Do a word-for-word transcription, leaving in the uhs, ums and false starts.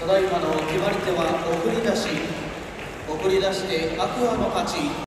ただいまの決まり手は送り出し、送り出して天空海の勝ち。